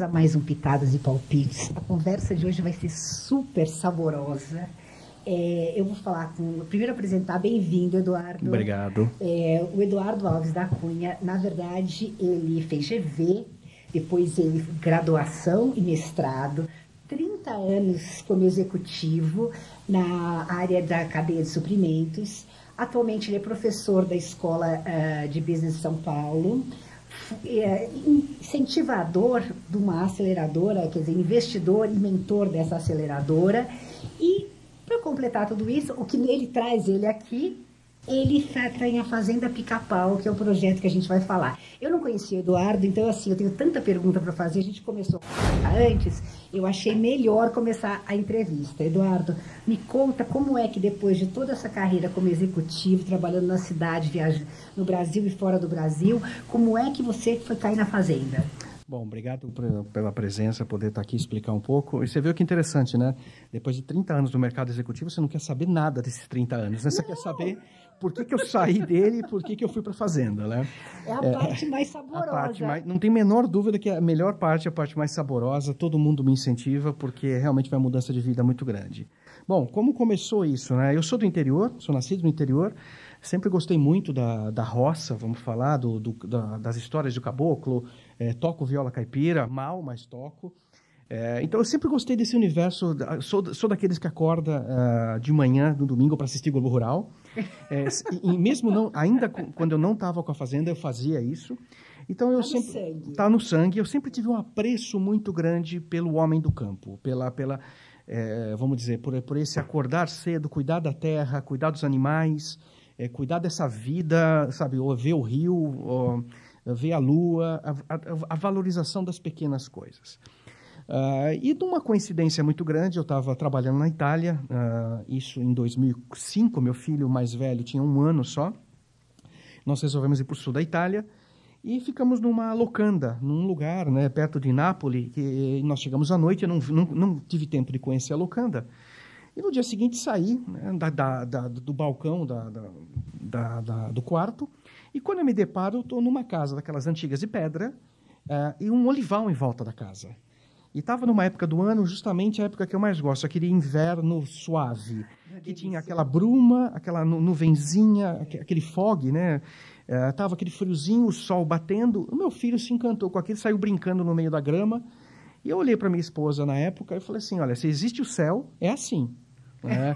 mais um Pitadas e Palpites. A conversa de hoje vai ser super saborosa. Eu vou falar primeiro apresentar, bem-vindo, Eduardo. Obrigado. O Eduardo Alves da Cunha, na verdade, ele fez GV, depois ele graduação e mestrado, 30 anos como executivo na área da cadeia de suprimentos. Atualmente ele é professor da Escola de Business de São Paulo, incentivador de uma aceleradora, quer dizer, investidor e mentor dessa aceleradora. E, para completar tudo isso, o que ele traz aqui, ele tem a Fazenda Pica-Pau, que é o projeto que a gente vai falar. Eu não conhecia o Eduardo, então assim, eu tenho tanta pergunta para fazer, a gente começou antes, eu achei melhor começar a entrevista. Eduardo, me conta como é que depois de toda essa carreira como executivo, trabalhando na cidade, viajando no Brasil e fora do Brasil, como é que você foi cair na Fazenda? Bom, obrigado pela presença, poder estar aqui e explicar um pouco. E você viu que interessante, né? Depois de 30 anos no mercado executivo, você não quer saber nada desses 30 anos, né? Você quer saber por que eu saí dele e por que eu fui para a Fazenda, né? É a parte mais saborosa. Não tem a menor dúvida que a melhor parte é a parte mais saborosa. Todo mundo me incentiva porque realmente vai uma mudança de vida muito grande. Bom, como começou isso, né? Eu sou do interior, sou nascido no interior. Sempre gostei muito da roça, vamos falar, das histórias do caboclo. Toco viola caipira, mal, mas toco. Então, eu sempre gostei desse universo. Sou daqueles que acorda de manhã, no domingo, para assistir Globo Rural. E mesmo ainda quando eu não estava com a Fazenda, eu fazia isso. Então, eu sempre... Está no sangue. Eu sempre tive um apreço muito grande pelo homem do campo, vamos dizer, por esse acordar cedo, cuidar da terra, cuidar dos animais, cuidar dessa vida, sabe, ou ver o rio, ver a lua, a valorização das pequenas coisas. E de uma coincidência muito grande, eu estava trabalhando na Itália, isso em 2005, meu filho mais velho tinha 1 ano só, nós resolvemos ir para o sul da Itália e ficamos numa locanda, num lugar, né, perto de Nápoles, que nós chegamos à noite, eu não tive tempo de conhecer a locanda. E no dia seguinte saí, né, do balcão do quarto, e quando eu me deparo, eu estou numa casa daquelas antigas de pedra, e um olival em volta da casa. E estava numa época do ano, justamente a época que eu mais gosto, aquele inverno suave, que tinha aquela bruma, aquela nuvenzinha, aquele fog, né? Tava aquele friozinho, o sol batendo. O meu filho se encantou com aquilo, saiu brincando no meio da grama. E eu olhei para minha esposa na época e falei assim, olha, se existe o céu, é assim. Né?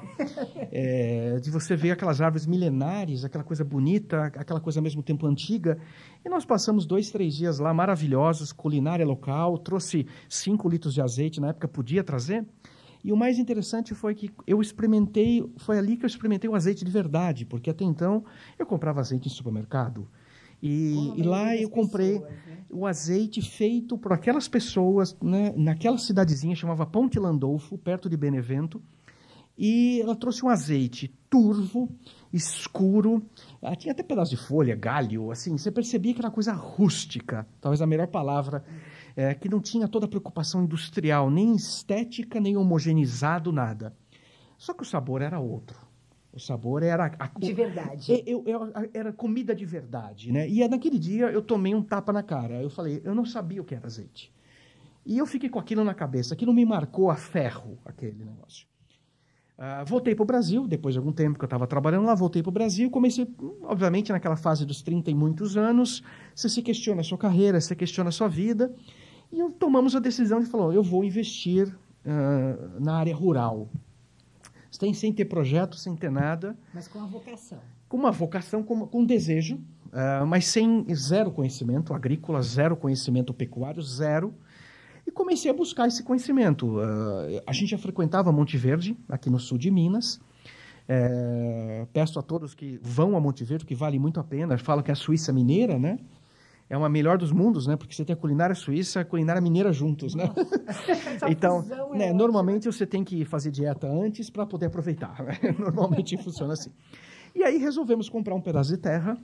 De você ver aquelas árvores milenares, aquela coisa bonita, aquela coisa ao mesmo tempo antiga. E nós passamos 2, 3 dias lá maravilhosos, culinária local, trouxe 5 litros de azeite, na época podia trazer. E o mais interessante foi que foi ali que eu experimentei o azeite de verdade, porque até então eu comprava azeite em supermercado. E lá eu comprei o azeite feito por aquelas pessoas, né, naquela cidadezinha, chamava Ponte Landolfo, perto de Benevento. E ela trouxe um azeite turvo, escuro, tinha até pedaço de folha, galho, assim, você percebia que era uma coisa rústica, talvez a melhor palavra, que não tinha toda a preocupação industrial, nem estética, nem homogeneizado, nada. Só que o sabor era outro. O sabor era... De verdade. Era comida de verdade, né? E naquele dia eu tomei um tapa na cara. Eu falei, eu não sabia o que era azeite. E eu fiquei com aquilo na cabeça. Aquilo me marcou a ferro, aquele negócio. Voltei para o Brasil, depois de algum tempo que eu estava trabalhando lá, voltei para o Brasil, comecei, obviamente, naquela fase dos 30 e muitos anos, você se questiona a sua carreira, você questiona a sua vida, e tomamos a decisão de falar, eu vou investir na área rural. Sem ter projeto, sem ter nada. Mas com a vocação. Com uma vocação, com um desejo, mas sem zero conhecimento agrícola, zero conhecimento pecuário, zero. E comecei a buscar esse conhecimento. A gente já frequentava Monte Verde, aqui no sul de Minas. Peço a todos que vão a Monte Verde, que vale muito a pena. Falam que é a Suíça mineira, né? É uma melhor dos mundos, né? Porque você tem a culinária suíça e a culinária mineira juntos, né? Então, normalmente você tem que fazer dieta antes para poder aproveitar. Né? Normalmente funciona assim. E aí resolvemos comprar um pedaço de terra.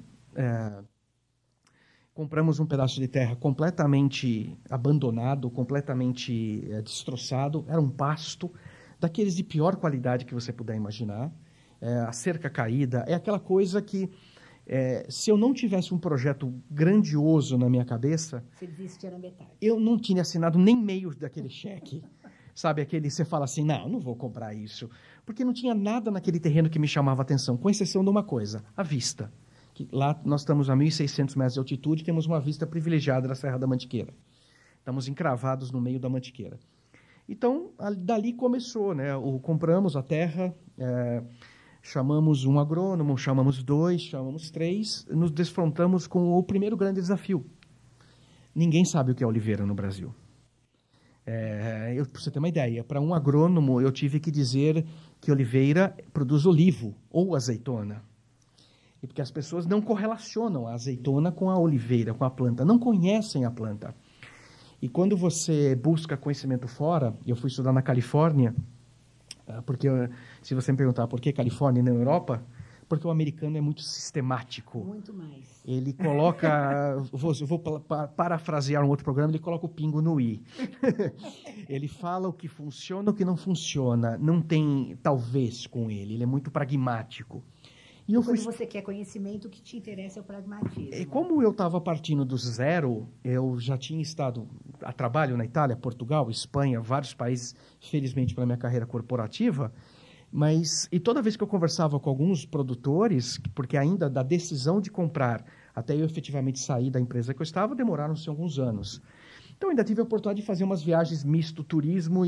Compramos um pedaço de terra completamente abandonado, completamente destroçado. Era um pasto, daqueles de pior qualidade que você puder imaginar. A cerca caída, é aquela coisa que Se eu não tivesse um projeto grandioso na minha cabeça... Você desistia na metade. Eu não tinha assinado nem meio daquele cheque. Sabe, você fala assim, não vou comprar isso. Porque não tinha nada naquele terreno que me chamava a atenção, com exceção de uma coisa, a vista. Lá nós estamos a 1.600 metros de altitude, temos uma vista privilegiada da Serra da Mantiqueira. Estamos encravados no meio da Mantiqueira. Então, dali começou, né? Compramos a terra, chamamos um agrônomo, chamamos 2, chamamos 3, nos defrontamos com o primeiro grande desafio. Ninguém sabe o que é oliveira no Brasil. Para você ter uma ideia, para um agrônomo eu tive que dizer que oliveira produz olivo ou azeitona. E porque as pessoas não correlacionam a azeitona com a oliveira, com a planta, não conhecem a planta. E quando você busca conhecimento fora, eu fui estudar na Califórnia, porque se você me perguntar por que Califórnia e na Europa, porque o americano é muito sistemático. Muito mais. Ele coloca, vou parafrasear um outro programa, ele coloca o pingo no i. Ele fala o que funciona, o que não funciona. Não tem talvez com ele é muito pragmático. E quando você quer conhecimento, o que te interessa é o pragmatismo. E como eu estava partindo do zero, eu já tinha estado a trabalho na Itália, Portugal, Espanha, vários países, felizmente pela minha carreira corporativa, e toda vez que eu conversava com alguns produtores, porque ainda da decisão de comprar até eu efetivamente sair da empresa que eu estava, demoraram-se alguns anos. Então ainda tive a oportunidade de fazer umas viagens misto turismo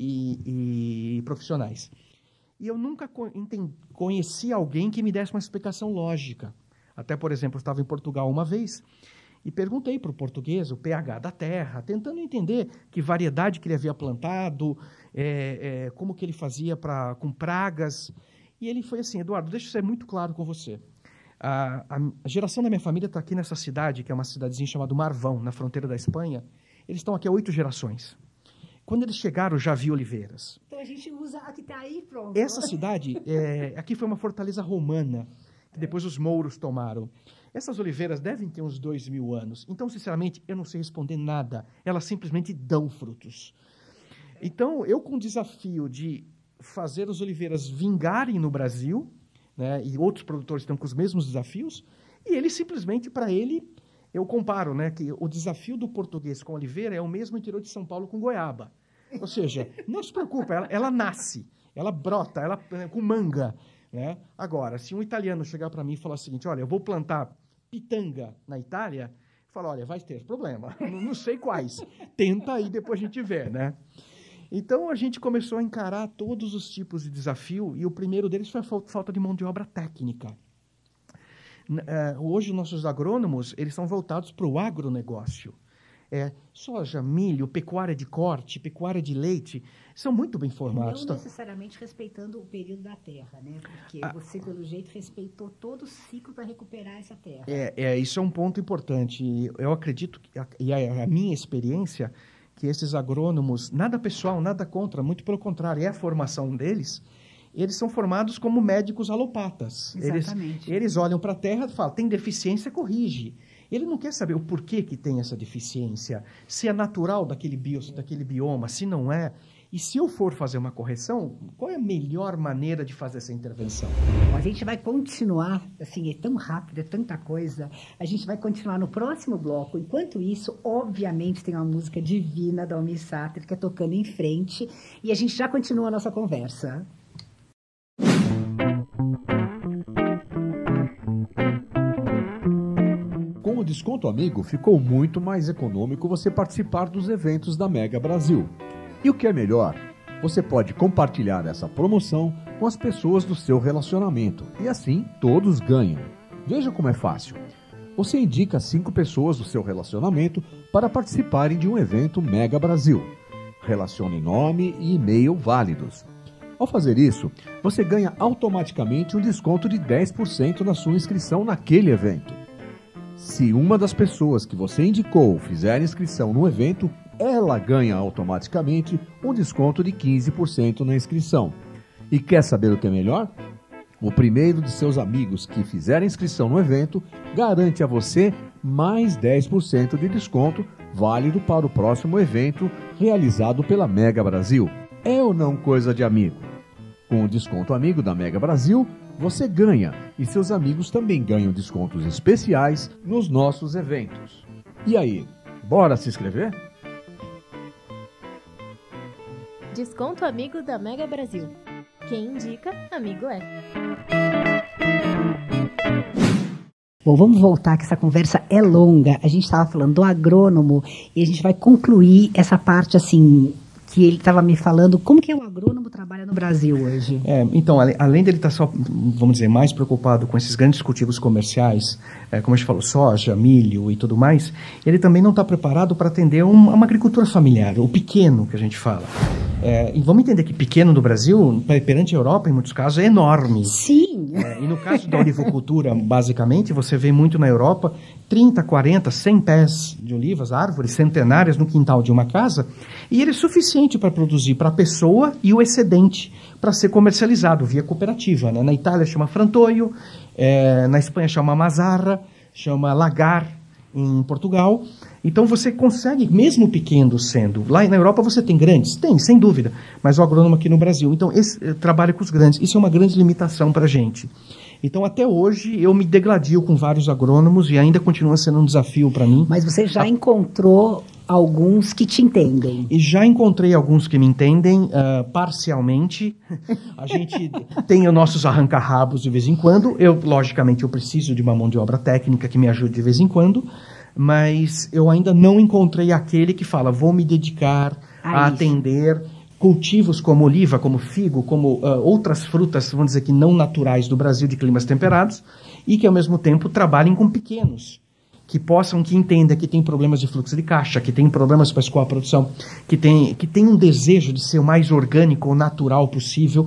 e profissionais. E eu nunca conheci alguém que me desse uma explicação lógica. Até, por exemplo, eu estava em Portugal uma vez e perguntei para o português o pH da terra, tentando entender que variedade que ele havia plantado, como que ele fazia com pragas. E ele foi assim, Eduardo, deixa eu ser muito claro com você. A geração da minha família está aqui nessa cidade, que é uma cidadezinha chamada Marvão, na fronteira da Espanha. Eles estão aqui há 8 gerações. Quando eles chegaram, já vi oliveiras. Então a gente usa a que está aí, pronto. Essa cidade, aqui foi uma fortaleza romana, que depois os mouros tomaram. Essas oliveiras devem ter uns 2.000 anos. Então, sinceramente, eu não sei responder nada. Elas simplesmente dão frutos. Então, eu com o desafio de fazer as oliveiras vingarem no Brasil, né, e outros produtores estão com os mesmos desafios, e ele simplesmente, para ele, eu comparo, né, que o desafio do português com oliveira é o mesmo interior de São Paulo com goiaba. Ou seja, não se preocupe, ela nasce, ela brota, ela com manga. Né? Agora, se um italiano chegar para mim e falar o seguinte, olha, eu vou plantar pitanga na Itália, eu falo, olha, vai ter problema, não sei quais, tenta aí, depois a gente vê, né? Então, a gente começou a encarar todos os tipos de desafio, e o primeiro deles foi a falta de mão de obra técnica. Hoje, nossos agrônomos, eles são voltados para o agronegócio. Soja, milho, pecuária de corte, pecuária de leite, são muito bem formados. Não necessariamente respeitando o período da terra, né? Porque você, pelo jeito, respeitou todo o ciclo para recuperar essa terra. Isso é um ponto importante. Eu acredito, e a minha experiência, que esses agrônomos, nada pessoal, nada contra, muito pelo contrário, é a formação deles, eles são formados como médicos alopatas. Exatamente. Eles olham para a terra e falam, tem deficiência, corrige. Ele não quer saber o porquê que tem essa deficiência, se é natural daquele bioma, se não é. E se eu for fazer uma correção, qual é a melhor maneira de fazer essa intervenção? A gente vai continuar, assim, é tão rápido, é tanta coisa. A gente vai continuar no próximo bloco. Enquanto isso, obviamente, tem uma música divina da Almir Sater, que é Tocando em Frente. E a gente já continua a nossa conversa. Com o Desconto Amigo, ficou muito mais econômico você participar dos eventos da Mega Brasil. E o que é melhor, você pode compartilhar essa promoção com as pessoas do seu relacionamento. E assim, todos ganham. Veja como é fácil. Você indica 5 pessoas do seu relacionamento para participarem de um evento Mega Brasil. Relacione nome e e-mail válidos. Ao fazer isso, você ganha automaticamente um desconto de 10% na sua inscrição naquele evento. Se uma das pessoas que você indicou fizer inscrição no evento, ela ganha automaticamente um desconto de 15% na inscrição. E quer saber o que é melhor? O primeiro de seus amigos que fizer inscrição no evento garante a você mais 10% de desconto, válido para o próximo evento realizado pela Mega Brasil. É ou não coisa de amigo? Com o Desconto Amigo da Mega Brasil, você ganha e seus amigos também ganham descontos especiais nos nossos eventos. E aí, bora se inscrever? Desconto amigo da Mega Brasil. Quem indica, amigo é. Bom, vamos voltar, que essa conversa é longa. A gente estava falando do agrônomo e a gente vai concluir essa parte, assim, que ele estava me falando. Como que o agrônomo trabalha no Brasil hoje? Então, além dele estar só, vamos dizer, mais preocupado com esses grandes cultivos comerciais, como a gente falou, soja, milho e tudo mais, ele também não está preparado para atender uma agricultura familiar, o pequeno que a gente fala. E vamos entender que pequeno no Brasil, perante a Europa, em muitos casos, é enorme. Sim. E no caso da olivocultura, basicamente, você vê muito na Europa 30, 40, 100 pés de olivas, árvores centenárias no quintal de uma casa, e ele é suficiente para produzir para a pessoa e o excedente para ser comercializado via cooperativa. Né? Na Itália chama frantoio, na Espanha chama mazarra, chama lagar em Portugal. Então você consegue, mesmo pequeno sendo, lá na Europa você tem grandes? Tem, sem dúvida, mas o agrônomo aqui no Brasil, então trabalha com os grandes, isso é uma grande limitação para a gente. Então até hoje eu me degladio com vários agrônomos e ainda continua sendo um desafio para mim. Mas você já encontrou alguns que te entendem? E já encontrei alguns que me entendem parcialmente. A gente tem os nossos arranca-rabos de vez em quando. Logicamente, eu preciso de uma mão de obra técnica que me ajude de vez em quando, mas eu ainda não encontrei aquele que fala, vou me dedicar a atender cultivos como oliva, como figo, como outras frutas, vamos dizer que não naturais do Brasil, de climas temperados, e que ao mesmo tempo trabalhem com pequenos, que entendam que tem problemas de fluxo de caixa, que tem problemas para escoar a produção, que tem um desejo de ser o mais orgânico ou natural possível,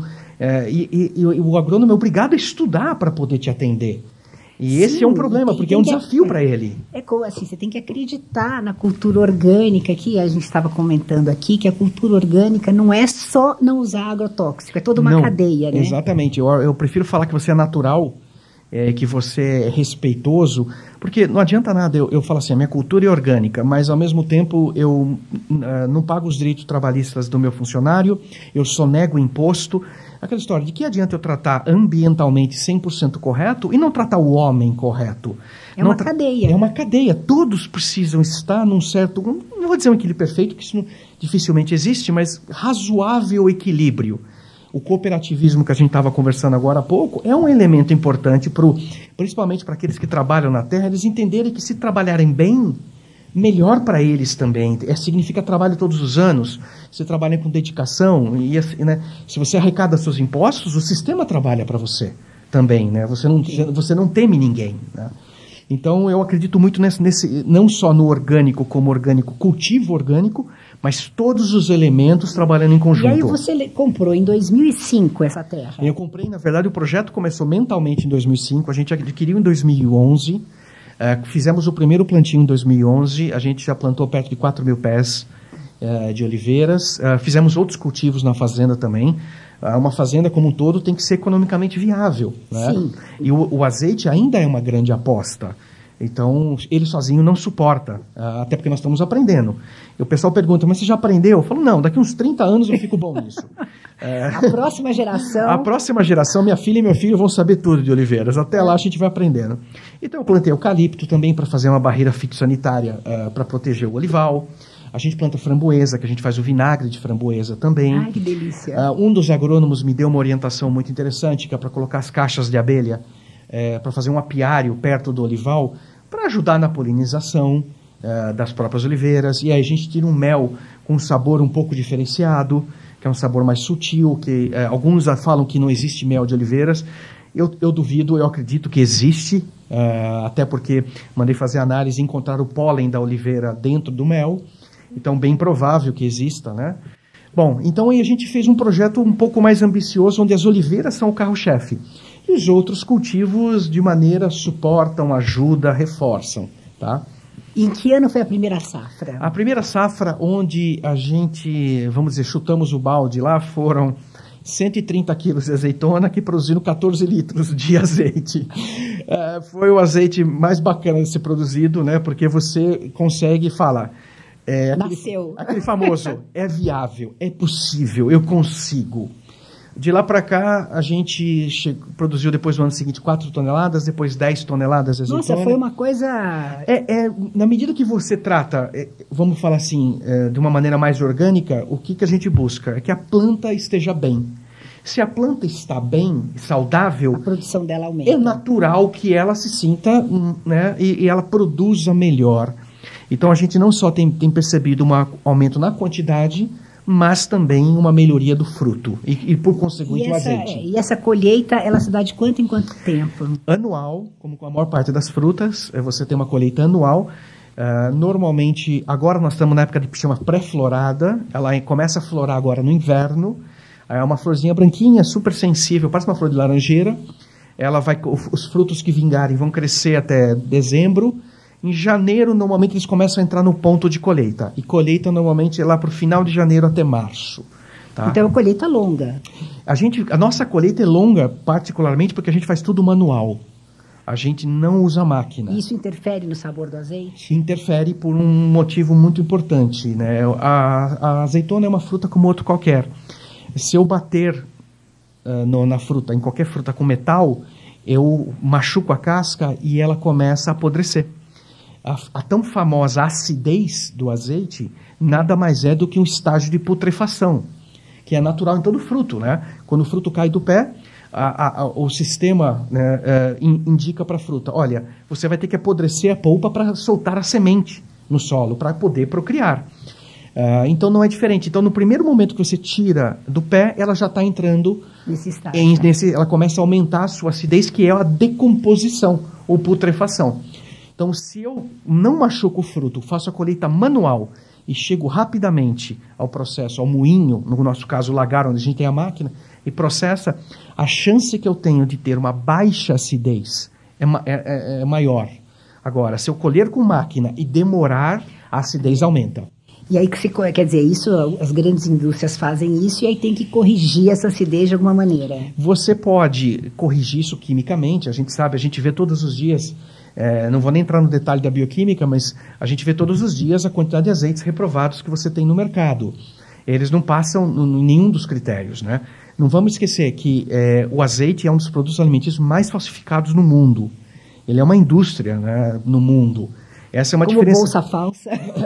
e o agrônomo é obrigado a estudar para poder te atender. E esse é um problema, porque é um desafio para ele. Como assim, você tem que acreditar na cultura orgânica, que a gente estava comentando aqui, que a cultura orgânica não é só não usar agrotóxico, é toda uma cadeia, né? Exatamente, eu prefiro falar que você é natural, que você é respeitoso, porque não adianta nada eu falar assim, a minha cultura é orgânica, mas ao mesmo tempo eu não pago os direitos trabalhistas do meu funcionário, eu sonego imposto. Aquela história, de que adianta eu tratar ambientalmente 100% correto e não tratar o homem correto? É uma cadeia. É uma cadeia. Todos precisam estar num certo, não vou dizer um equilíbrio perfeito, que isso dificilmente existe, mas razoável equilíbrio. O cooperativismo que a gente estava conversando agora há pouco é um elemento importante, principalmente para aqueles que trabalham na terra, eles entenderem que se trabalharem bem, melhor para eles também. Significa trabalho todos os anos. Você trabalha com dedicação. E, né, se você arrecada seus impostos, o sistema trabalha para você também. Né? Você não teme ninguém. Né? Então, eu acredito muito nesse, não só no orgânico como orgânico, cultivo orgânico, mas todos os elementos trabalhando em conjunto. E aí você comprou em 2005 essa terra? Eu comprei, na verdade, o projeto começou mentalmente em 2005. A gente adquiriu em 2011. Fizemos o primeiro plantio em 2011, a gente já plantou perto de 4 mil pés de oliveiras, fizemos outros cultivos na fazenda também. Uma fazenda como um todo tem que ser economicamente viável, né? Sim. E o azeite ainda é uma grande aposta. Então, ele sozinho não suporta, até porque nós estamos aprendendo. E o pessoal pergunta, mas você já aprendeu? Eu falo, não, daqui uns 30 anos eu fico bom nisso. A próxima geração... A próxima geração, minha filha e meu filho vão saber tudo de oliveiras. Até lá a gente vai aprendendo. Então, eu plantei eucalipto também para fazer uma barreira fitossanitária para proteger o olival. A gente planta framboesa, que a gente faz o vinagre de framboesa também. Ai, que delícia. Um dos agrônomos me deu uma orientação muito interessante, que é para colocar as caixas de abelha, para fazer um apiário perto do olival, para ajudar na polinização das próprias oliveiras. E aí a gente tira um mel com um sabor um pouco diferenciado, que é um sabor mais sutil, que alguns falam que não existe mel de oliveiras. Eu duvido, eu acredito que existe, até porque mandei fazer análise e encontrar o pólen da oliveira dentro do mel. Então, bem provável que exista, né? Bom, então aí a gente fez um projeto um pouco mais ambicioso, onde as oliveiras são o carro-chefe. E os outros cultivos, de maneira, suportam, ajudam, reforçam, tá? E em que ano foi a primeira safra? A primeira safra, onde a gente, vamos dizer, chutamos o balde lá, foram 130 quilos de azeitona que produziram 14 litros de azeite. Foi o azeite mais bacana de ser produzido, né? Porque você consegue falar... Nasceu. Aquele famoso, é viável, é possível, eu consigo. De lá para cá, a gente produziu depois no ano seguinte 4 toneladas, depois 10 toneladas de azeitona. Nossa, foi uma coisa... Na medida que você trata, vamos falar assim, de uma maneira mais orgânica, o que a gente busca? É que a planta esteja bem. Se a planta está bem, saudável... A produção dela aumenta. É natural que ela se sinta, né, e ela produza melhor. Então, a gente não só tem percebido um aumento na quantidade, mas também uma melhoria do fruto e por conseguinte, o azeite. E essa colheita, ela se dá de quanto em quanto tempo? Anual, como com a maior parte das frutas, você tem uma colheita anual. Normalmente, agora nós estamos na época que chama pré-florada, ela começa a florar agora no inverno. É uma florzinha branquinha, super sensível, parece uma flor de laranjeira. Os frutos que vingarem vão crescer até dezembro. Em janeiro, normalmente, eles começam a entrar no ponto de colheita. E colheita, normalmente, é lá para o final de janeiro até março. Tá? Então, é uma colheita longa. A nossa colheita é longa, particularmente, porque a gente faz tudo manual. A gente não usa máquina. E isso interfere no sabor do azeite? Interfere por um motivo muito importante, né? A azeitona é uma fruta como outro qualquer. Se eu bater na fruta, em qualquer fruta com metal, eu machuco a casca e ela começa a apodrecer. A tão famosa acidez do azeite nada mais é do que um estágio de putrefação, que é natural em todo fruto, né? Quando o fruto cai do pé, o sistema, né, indica para a fruta, olha, você vai ter que apodrecer a polpa para soltar a semente no solo, para poder procriar. Então não é diferente. Então, no primeiro momento que você tira do pé, ela já está entrando nesse estágio. Ela começa a aumentar a sua acidez, que é a decomposição ou putrefação. Então, se eu não machuco o fruto, faço a colheita manual e chego rapidamente ao processo, ao moinho, no nosso caso o lagar, onde a gente tem a máquina, e processa, a chance que eu tenho de ter uma baixa acidez é maior. Agora, se eu colher com máquina e demorar, a acidez aumenta. E aí, quer dizer, isso, as grandes indústrias fazem isso e aí tem que corrigir essa acidez de alguma maneira. Você pode corrigir isso quimicamente, a gente vê todos os dias, não vou nem entrar no detalhe da bioquímica, mas a gente vê todos os dias a quantidade de azeites reprovados que você tem no mercado. Eles não passam em nenhum dos critérios, né? Não vamos esquecer que o azeite é um dos produtos alimentícios mais falsificados no mundo. Ele é uma indústria, né, no mundo. Essa é uma diferença. Bolsa falsa.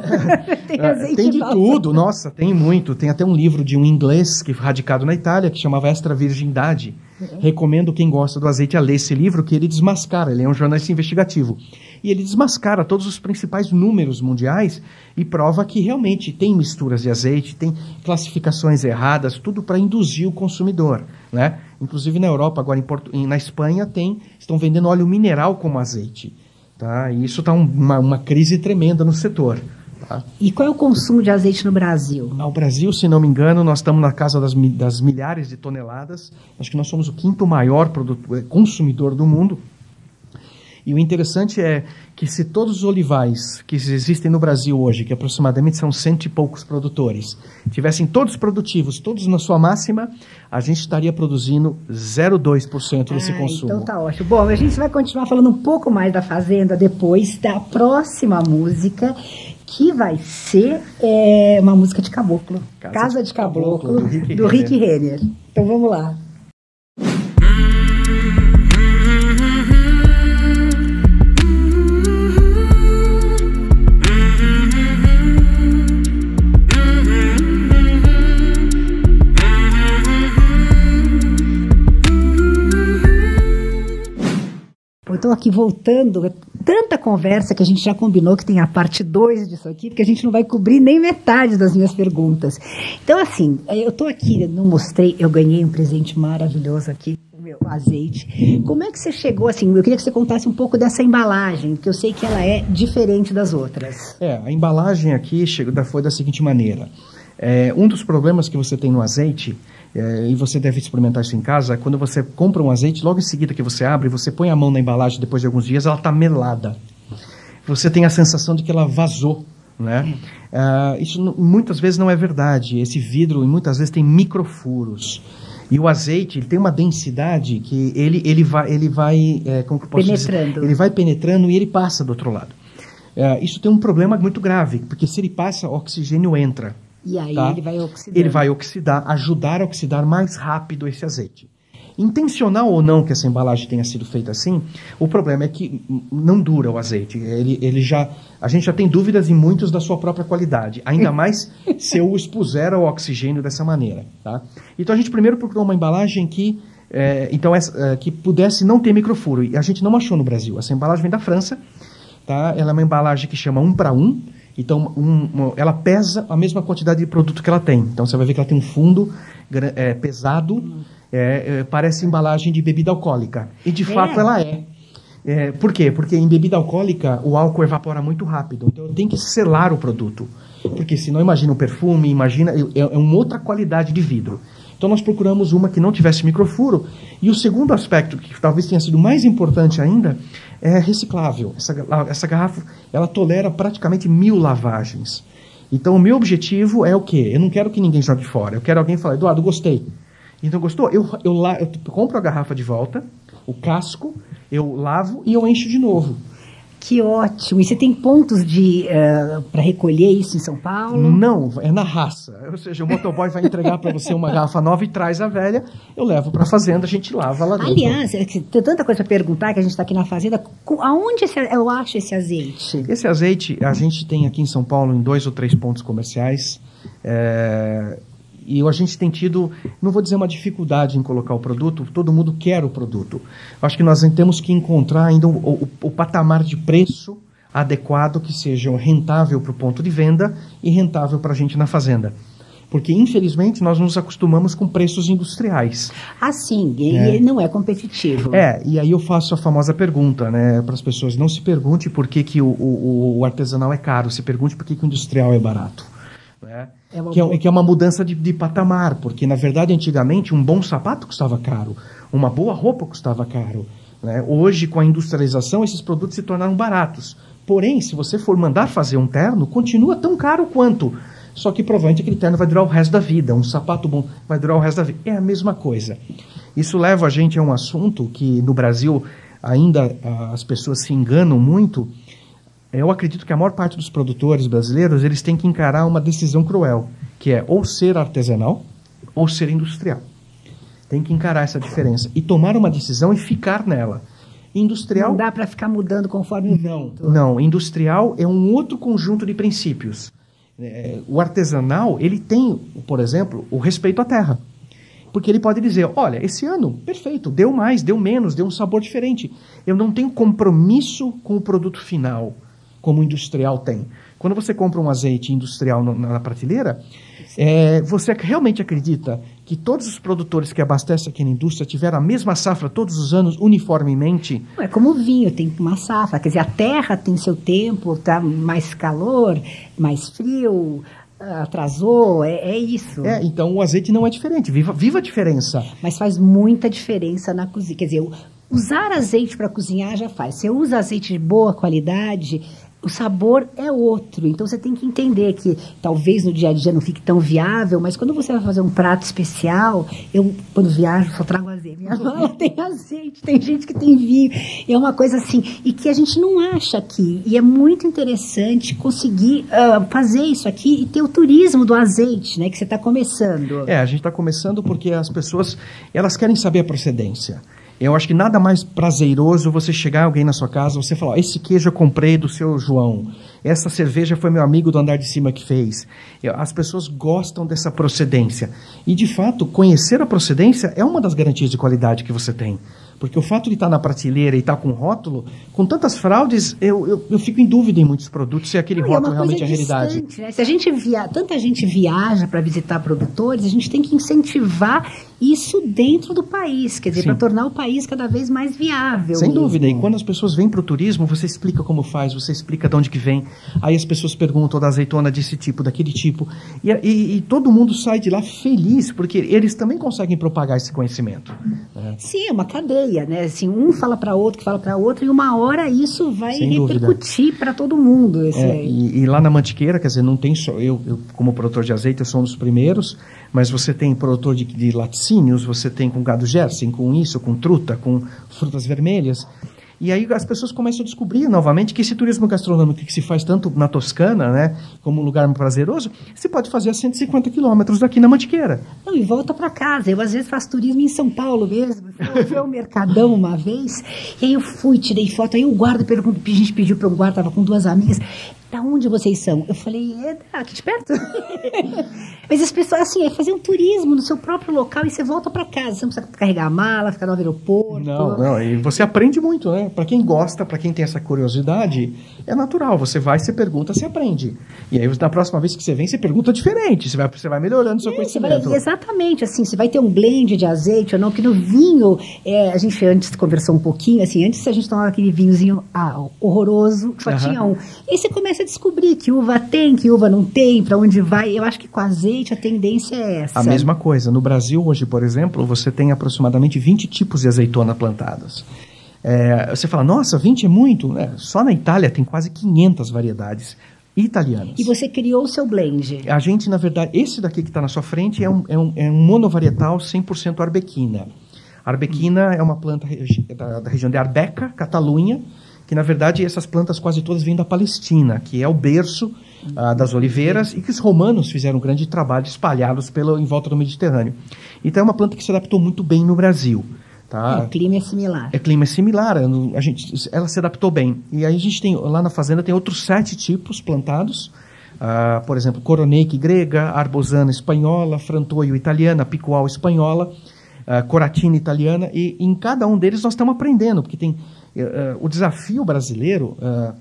Tem de tudo, nossa, tem muito. Tem até um livro de um inglês radicado na Itália que chamava Extra Virgindade. Recomendo quem gosta do azeite a ler esse livro, que ele desmascara, ele é um jornalista investigativo. E ele desmascara todos os principais números mundiais e prova que realmente tem misturas de azeite, tem classificações erradas, tudo para induzir o consumidor, né? Inclusive na Europa, agora na Espanha, estão vendendo óleo mineral como azeite. Tá? E isso está uma crise tremenda no setor. Tá? E qual é o consumo de azeite no Brasil? No Brasil, se não me engano, nós estamos na casa das milhares de toneladas. Acho que nós somos o 5º maior consumidor do mundo. E o interessante é que se todos os olivais que existem no Brasil hoje, que aproximadamente são 100 e poucos produtores, tivessem todos produtivos, todos na sua máxima, a gente estaria produzindo 0,2% desse consumo. Então tá ótimo. Bom, a gente vai continuar falando um pouco mais da fazenda depois da próxima música, que vai ser uma música de caboclo. Casa de Caboclo, do Rick Renner. Então vamos lá. Estou aqui voltando, tanta conversa que a gente já combinou que tem a parte 2 disso aqui, porque a gente não vai cobrir nem metade das minhas perguntas. Então, assim, eu estou aqui, não mostrei, eu ganhei um presente maravilhoso aqui, o meu azeite. Como é que você chegou, assim, eu queria que você contasse um pouco dessa embalagem, porque eu sei que ela é diferente das outras. A embalagem aqui foi da seguinte maneira. Um dos problemas que você tem no azeite, e você deve experimentar isso em casa, quando você compra um azeite, logo em seguida que você abre, você põe a mão na embalagem depois de alguns dias, ela está melada. Você tem a sensação de que ela vazou, né? Isso muitas vezes não é verdade. Esse vidro muitas vezes tem microfuros. E o azeite, ele tem uma densidade que ele vai como que eu posso penetrando. Dizer? Ele vai penetrando e ele passa do outro lado. Isso tem um problema muito grave, porque se ele passa, o oxigênio entra. E aí tá? ele vai oxidando. Ele vai oxidar, ajudar a oxidar mais rápido esse azeite. Intencional ou não que essa embalagem tenha sido feita assim, o problema é que não dura o azeite. A gente já tem dúvidas em muitos da sua própria qualidade, ainda mais se eu o expuser ao oxigênio dessa maneira. Tá? Então a gente primeiro procurou uma embalagem que pudesse não ter microfuro, e a gente não achou no Brasil. Essa embalagem vem da França, tá? Ela é uma embalagem que chama 1 para 1, então ela pesa a mesma quantidade de produto que ela tem. Então você vai ver que ela tem um fundo pesado, parece embalagem de bebida alcoólica. E de fato ela é. Por quê? Porque em bebida alcoólica o álcool evapora muito rápido. Então eu tenho que selar o produto. Porque senão imagina um perfume, é uma outra qualidade de vidro. Então nós procuramos uma que não tivesse microfuro. E o segundo aspecto, que talvez tenha sido mais importante ainda, é reciclável. Essa garrafa, ela tolera praticamente 1000 lavagens. Então o meu objetivo é o quê? Eu não quero que ninguém jogue fora. Eu quero alguém falar, Eduardo, gostei. Então gostou? Eu compro a garrafa de volta, o casco, eu lavo e eu encho de novo. Que ótimo! E você tem pontos para recolher isso em São Paulo? Não, é na raça. Ou seja, o motoboy vai entregar para você uma garrafa nova e traz a velha, eu levo para a fazenda, a gente lava lá dentro. Aliás, tem tanta coisa para perguntar que a gente está aqui na fazenda. Aonde eu acho esse azeite? Esse azeite a gente tem aqui em São Paulo em 2 ou 3 pontos comerciais. E a gente tem tido, não vou dizer uma dificuldade em colocar o produto, todo mundo quer o produto. Acho que nós temos que encontrar ainda o patamar de preço adequado que seja rentável para o ponto de venda e rentável para a gente na fazenda. Porque, infelizmente, nós nos acostumamos com preços industriais. Ah, sim, e não é competitivo. E aí eu faço a famosa pergunta, né, para as pessoas, não se pergunte por que o artesanal é caro, se pergunte por que o industrial é barato. Né? Que é uma mudança de patamar, porque, na verdade, antigamente, um bom sapato custava caro, uma boa roupa custava caro. Né? Hoje, com a industrialização, esses produtos se tornaram baratos. Porém, se você for mandar fazer um terno, continua tão caro quanto. Só que, provavelmente, aquele terno vai durar o resto da vida. Um sapato bom vai durar o resto da vida. É a mesma coisa. Isso leva a gente a um assunto que, no Brasil, ainda as pessoas se enganam muito. Eu acredito que a maior parte dos produtores brasileiros, eles têm que encarar uma decisão cruel, que é ou ser artesanal ou ser industrial. Tem que encarar essa diferença e tomar uma decisão e ficar nela. Industrial... Não dá para ficar mudando conforme o vento. Não, industrial é um outro conjunto de princípios. O artesanal, ele tem, por exemplo, o respeito à terra. Porque ele pode dizer, olha, esse ano, perfeito, deu mais, deu menos, deu um sabor diferente. Eu não tenho compromisso com o produto final, como o industrial tem. Quando você compra um azeite industrial na prateleira, você realmente acredita que todos os produtores que abastecem aqui na indústria tiveram a mesma safra todos os anos, uniformemente? É como o vinho, tem uma safra. Quer dizer, a terra tem seu tempo, tá mais calor, mais frio, atrasou, é isso. Então o azeite não é diferente, viva a diferença. Mas faz muita diferença na cozinha. Quer dizer, usar azeite para cozinhar já faz. Você usa azeite de boa qualidade, o sabor é outro. Então você tem que entender que talvez no dia a dia não fique tão viável, mas quando você vai fazer um prato especial, eu quando viajo só trago azeite. Minha mãe tem azeite, tem gente que tem vinho. É uma coisa assim, e que a gente não acha aqui. E é muito interessante conseguir fazer isso aqui e ter o turismo do azeite, né, que você está começando. A gente está começando porque as pessoas, elas querem saber a procedência. Eu acho que nada mais prazeroso você chegar alguém na sua casa, você falar, esse queijo eu comprei do seu João, essa cerveja foi meu amigo do andar de cima que fez. As pessoas gostam dessa procedência. E, de fato, conhecer a procedência é uma das garantias de qualidade que você tem. Porque o fato de estar na prateleira e estar com rótulo, com tantas fraudes, eu fico em dúvida em muitos produtos se aquele rótulo realmente é a realidade. Né? Se a gente tanta gente viaja para visitar produtores, a gente tem que incentivar isso dentro do país, quer dizer, para tornar o país cada vez mais viável. Sem dúvida. E quando as pessoas vêm para o turismo, você explica como faz, você explica de onde que vem. Aí as pessoas perguntam da azeitona desse tipo, daquele tipo. E todo mundo sai de lá feliz, porque eles também conseguem propagar esse conhecimento. Sim, é uma cadeia, né? Assim, um fala para outro, que fala para outro, e uma hora isso vai repercutir para todo mundo. E lá na Mantiqueira, quer dizer, não tem só... Eu, como produtor de azeite, eu sou um dos primeiros, mas você tem produtor de laticínios, você tem com gado Jersey, com isso, com truta, com frutas vermelhas. E aí as pessoas começam a descobrir novamente que esse turismo gastronômico que se faz tanto na Toscana, né, como um lugar prazeroso, você pode fazer a 150 quilômetros daqui na Mantiqueira. Não, e volta para casa. Eu às vezes faço turismo em São Paulo mesmo. Eu fui ao Mercadão uma vez, e aí eu fui, tirei foto, aí o guarda perguntou, a gente pediu para um guarda, estava com 2 amigas, da onde vocês são? Eu falei, aqui de perto. Mas as pessoas, assim, é fazer um turismo no seu próprio local e você volta para casa. Você não precisa carregar a mala, ficar no aeroporto. Não, e você aprende muito, né? Para quem gosta, para quem tem essa curiosidade, é natural. Você vai, você pergunta, você aprende. E aí, na próxima vez que você vem, você pergunta diferente. Você vai melhorando o seu conhecimento. Exatamente, assim, você vai ter um blend de azeite ou não, que no vinho, a gente antes conversou um pouquinho, assim, antes a gente tomava aquele vinhozinho horroroso, que só tinha um. E aí você começa a descobrir que uva tem, que uva não tem, para onde vai. Eu acho que com azeite a tendência é essa. A mesma coisa. No Brasil, hoje, por exemplo, você tem aproximadamente 20 tipos de azeitona plantadas. Você fala, nossa, 20 é muito? Só na Itália tem quase 500 variedades italianas. E você criou o seu blend. A gente, na verdade, esse daqui que está na sua frente é um monovarietal 100% arbequina. A arbequina é uma planta da região de Arbeca, Catalunha, que, na verdade, essas plantas quase todas vêm da Palestina, que é o berço das oliveiras, e que os romanos fizeram um grande trabalho de espalhá-los em volta do Mediterrâneo. Então, é uma planta que se adaptou muito bem no Brasil. Tá? O clima é similar. O clima é similar, ela se adaptou bem. E aí a gente tem, lá na fazenda, tem outros 7 tipos plantados. Por exemplo, Coroneque grega, Arbosana espanhola, Frantoio italiana, Picual espanhola, Coratina italiana. E em cada um deles nós estamos aprendendo, porque tem o desafio brasileiro.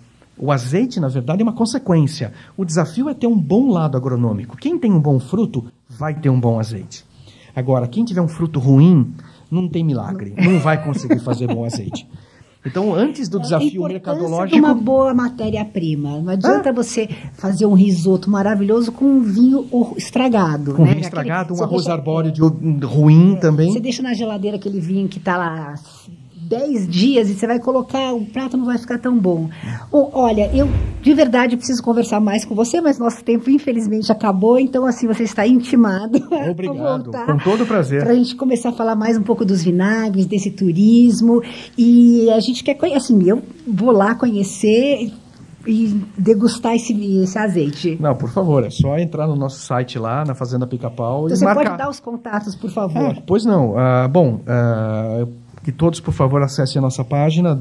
O azeite, na verdade, é uma consequência. O desafio é ter um bom lado agronômico. Quem tem um bom fruto, vai ter um bom azeite. Agora, quem tiver um fruto ruim, não tem milagre. Não vai conseguir fazer bom azeite. Então, antes do desafio mercadológico... uma boa matéria-prima. Não adianta você fazer um risoto maravilhoso com um vinho estragado. Com vinho estragado, um arroz arbóreo ruim também. Você deixa na geladeira aquele vinho que está lá 10 dias e você vai colocar, o prato não vai ficar tão bom. Olha, eu de verdade preciso conversar mais com você, mas nosso tempo infelizmente acabou, então assim, você está intimado. Obrigado, com todo prazer. Para a gente começar a falar mais um pouco dos vinagres, desse turismo, e a gente quer conhecer, assim, eu vou lá conhecer e degustar esse azeite. Não, por favor, é só entrar no nosso site lá, na Fazenda Pica-Pau, então e marcar. Você pode dar os contatos, por favor? Pois não. Que todos, por favor, acessem a nossa página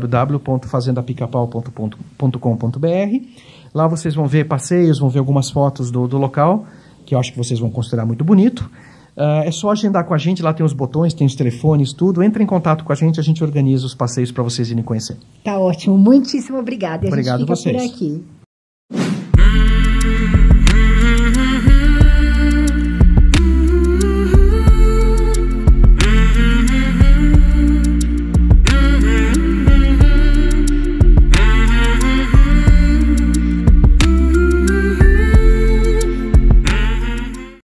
www.fazendapicapau.com.br. Lá vocês vão ver passeios, vão ver algumas fotos do local, que eu acho que vocês vão considerar muito bonito. É só agendar com a gente, lá tem os botões, tem os telefones, tudo. Entre em contato com a gente organiza os passeios para vocês irem conhecer. Tá ótimo, muitíssimo obrigada. Obrigado a vocês. Por aqui.